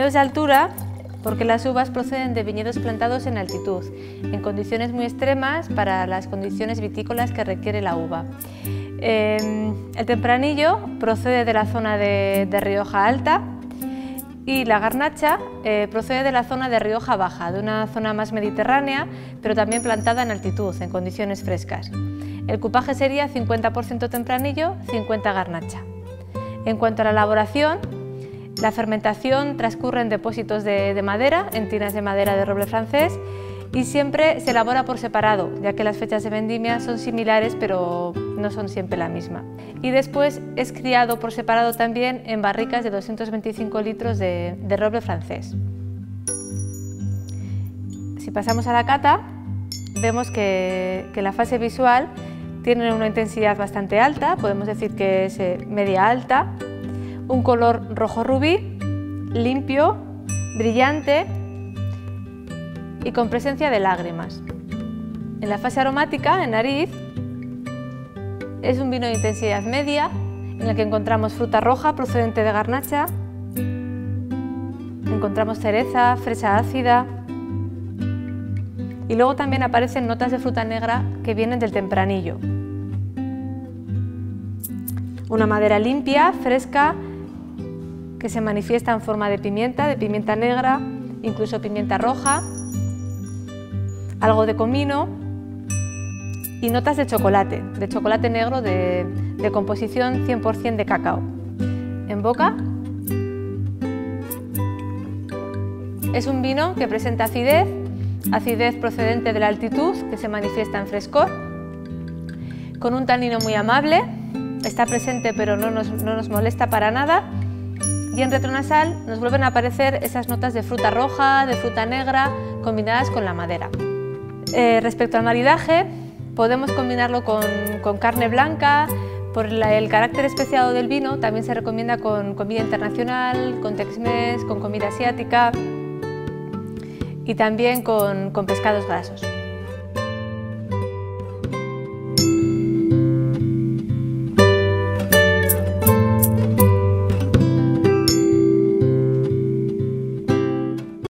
viñedos de altura porque las uvas proceden de viñedos plantados en altitud, en condiciones muy extremas para las condiciones vitícolas que requiere la uva. El Tempranillo procede de la zona de Rioja Alta y la Garnacha procede de la zona de Rioja Baja, de una zona más mediterránea, pero también plantada en altitud, en condiciones frescas. El cupaje sería 50% Tempranillo, 50% Garnacha. En cuanto a la elaboración, la fermentación transcurre en depósitos de madera, en tinas de madera de roble francés, y siempre se elabora por separado, ya que las fechas de vendimia son similares, pero no son siempre la misma. Y después es criado por separado también en barricas de 225 litros de roble francés. Si pasamos a la cata, vemos que la fase visual tiene una intensidad bastante alta, podemos decir que es media alta, un color rojo rubí, limpio, brillante y con presencia de lágrimas. En la fase aromática, en nariz, es un vino de intensidad media, en el que encontramos fruta roja procedente de Garnacha, encontramos cereza, fresa ácida, y luego también aparecen notas de fruta negra que vienen del Tempranillo. Una madera limpia, fresca, que se manifiesta en forma de pimienta negra, incluso pimienta roja, algo de comino y notas de chocolate negro de composición 100% de cacao. En boca es un vino que presenta acidez procedente de la altitud que se manifiesta en frescor, con un tanino muy amable, está presente pero no nos molesta para nada, y en retronasal nos vuelven a aparecer esas notas de fruta roja, de fruta negra, combinadas con la madera. Respecto al maridaje, podemos combinarlo con carne blanca. Por el carácter especiado del vino, también se recomienda con comida internacional, con Tex-Mex, con comida asiática y también con pescados grasos.